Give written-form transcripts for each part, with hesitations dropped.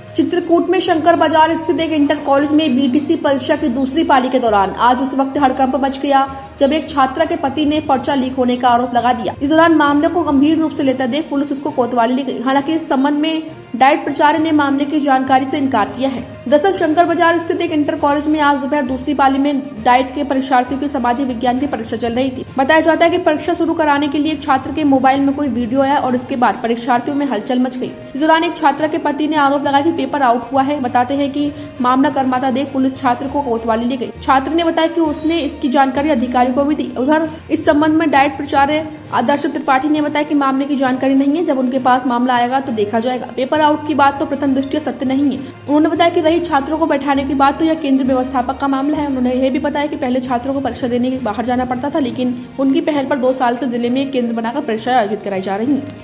चित्रकूट में शंकर बाजार स्थित एक इंटर कॉलेज में बीटीसी परीक्षा की दूसरी पाली के दौरान आज उस वक्त हड़कंप मच गया जब एक छात्रा के पति ने पर्चा लीक होने का आरोप लगा दिया। इस दौरान मामले को गंभीर रूप से लेते देख पुलिस उसको कोतवाली ले गई। हालांकि इस संबंध में डाइट प्राचार्य ने मामले की जानकारी से इनकार किया है। दरअसल शंकर बाजार स्थित एक इंटर कॉलेज में आज दोपहर दूसरी पाली में डाइट के परीक्षार्थियों की सामाजिक विज्ञान की परीक्षा चल रही थी। बताया जाता है कि परीक्षा शुरू कराने के लिए छात्र के मोबाइल में कोई वीडियो आया और इसके बाद परीक्षार्थियों में हलचल मच गई। इस दौरान एक छात्रा के पति ने आरोप लगाया कि पेपर आउट हुआ है। बताते हैं कि मामला गर्माता देख पुलिस छात्र को कोतवाली ले गई। छात्र ने बताया कि उसने इसकी जानकारी अधिकारी को भी दी। उधर इस संबंध में डाइट प्राचार्य आदर्श त्रिपाठी ने बताया कि मामले की जानकारी नहीं है, जब उनके पास मामला आएगा तो देखा जाएगा। पेपर आउट की बात तो प्रथम दृष्टया सत्य नहीं है। उन्होंने बताया कि रही छात्रों को बैठाने की बात तो यह केंद्र व्यवस्थापक का मामला है। उन्होंने यह भी बताया कि पहले छात्रों को परीक्षा देने के बाहर जाना पड़ता था, लेकिन उनकी पहल पर 2 साल से जिले में एक केंद्र बनाकर परीक्षा आयोजित कराई जा रही है।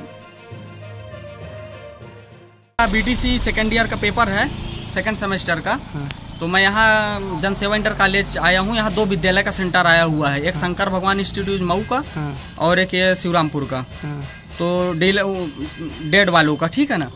बीटीसी सेकेंड ईयर का पेपर है, सेकेंड सेमेस्टर का। तो मैं यहाँ जन सेवा इंटर कॉलेज आया हूँ। यहाँ 2 विद्यालय का सेंटर आया हुआ है, एक शंकर भगवान इंस्टीट्यूट मऊ का और एक ये शिवरामपुर का। तो डेड वालों का, ठीक है ना,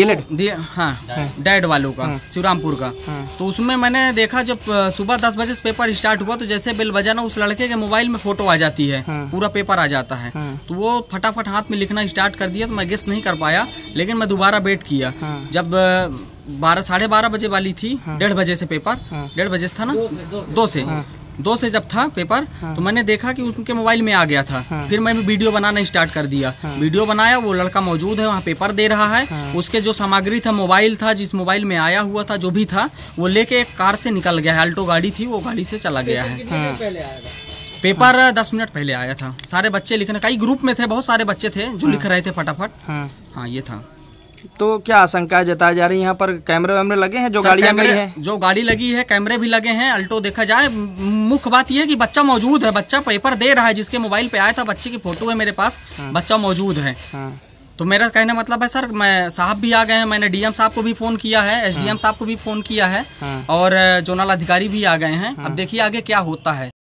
डेड वालों का शिवरामपुर का। तो उसमें मैंने देखा जब सुबह 10 बजे से पेपर स्टार्ट हुआ तो जैसे बेल बजा ना, उस लड़के के मोबाइल में फोटो आ जाती है, पूरा पेपर आ जाता है। तो वो फटाफट हाथ में लिखना स्टार्ट कर दिया। तो मैं गेस नहीं कर पाया, लेकिन मैं दोबारा वेट किया। जब 12 12:30 बजे वाली थी, 1:30 बजे से पेपर, 1:30 बजे से था ना, 2 से जब था पेपर, तो मैंने देखा कि उनके मोबाइल में आ गया था। फिर मैंने वीडियो बनाना स्टार्ट कर दिया। वीडियो बनाया, वो लड़का मौजूद है वहाँ, पेपर दे रहा है। उसके जो सामग्री था, मोबाइल था, जिस मोबाइल में आया हुआ था, जो भी था, वो लेके एक कार से निकल गया है। अल्टो गाड़ी थी, वो गाड़ी से चला गया है। पेपर 10 मिनट पहले आया था। सारे बच्चे लिखने, कई ग्रुप में थे, बहुत सारे बच्चे थे जो लिख रहे थे फटाफट। हाँ, ये था। तो क्या आशंका जताई जा रही है? यहाँ पर कैमरे वैमरे लगे हैं, जो गाड़ियाँ गई है, जो गाड़ी लगी है, कैमरे भी लगे हैं। अल्टो देखा जाए, मुख्य बात यह है कि बच्चा मौजूद है, बच्चा पेपर दे रहा है। जिसके मोबाइल पे आया था, बच्चे की फोटो है मेरे पास, बच्चा मौजूद है। तो मेरा कहना मतलब है सर, मैं साहब भी आ गए हैं, मैंने डीएम साहब को भी फोन किया है, एसडीएम साहब को भी फोन किया है, और जोनल अधिकारी भी आ गए हैं। अब देखिए आगे क्या होता है।